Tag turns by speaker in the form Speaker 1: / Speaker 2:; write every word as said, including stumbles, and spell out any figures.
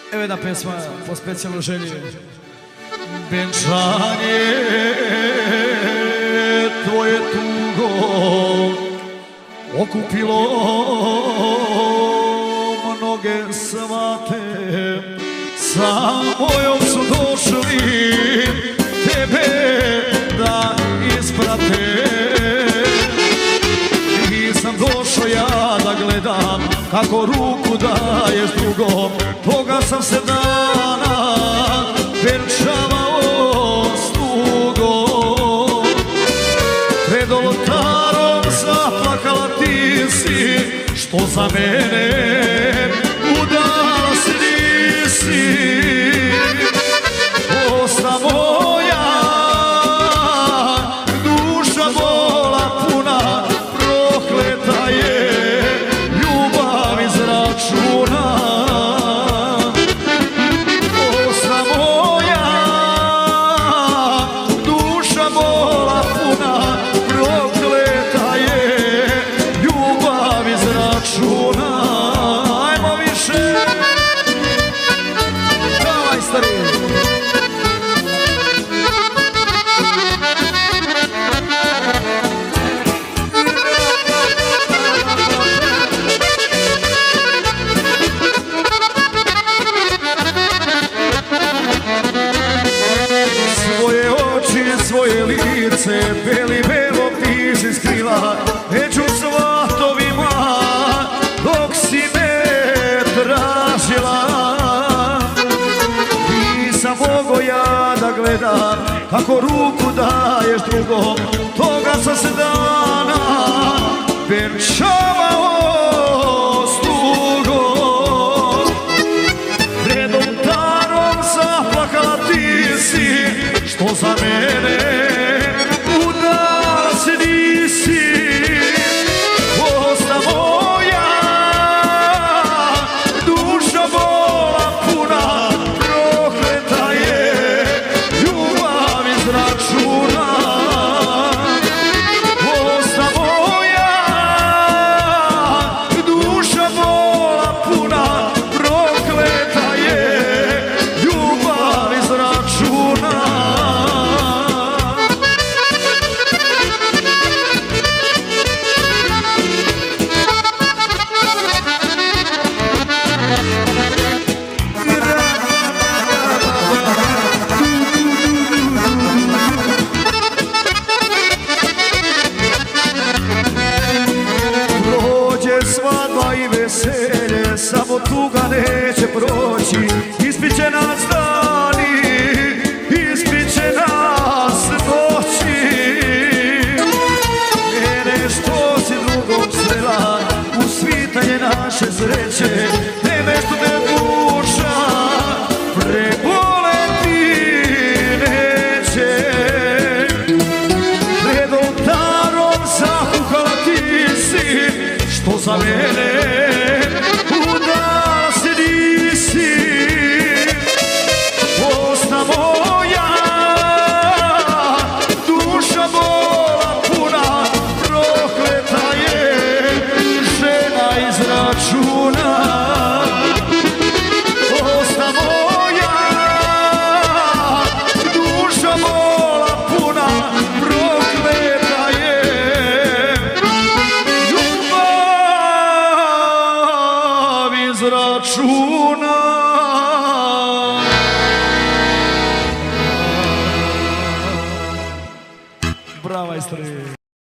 Speaker 1: Evo jedna pesma po specijalnoj želji. Venčanje tvoje tugo okupilo mnoge svate, sa mojom su došli tebe da isprate. Nisam došao ja da gledam kako ruku daješ drugom, toga sam se dana venčavao s tugom. Pred oltarom zaplakala ti si, što za mene udala si nisi. Osna moja, duša bola puna, prokleta je ljubav iz računa. Osna moja, duša bola puna, prokleta je ljubav iz računa. Ajmo više, davaj stari. Svoje lice beli belo piši skrila među svatovima dok si me tražila. Nisam mogo ja da gledam kako ruku daješ drugom, toga sam se dana venčavao s tugom. Pred oltarom zaplakala ti si, što za mene udala se nisi. Osna moja, duša bola puna, prokleta je ljubav iz računa. Osna moja, duša bola puna, prokleta je ljubav iz računa. Svadba i veselje, samo tuga neće proći. Ispiće nas dani, ispiće nas noći. Mene što si drugom srela, usvitanje naše sreće, tebe što te duša preboleti neće. Pred oltarom zakuhala ti si, što za mene udala se nisi. Osna moja, duša bola puna, prokleta je žena iz računa. Osna moja, duša bola puna, prokleta je iz računa. Brava Istri.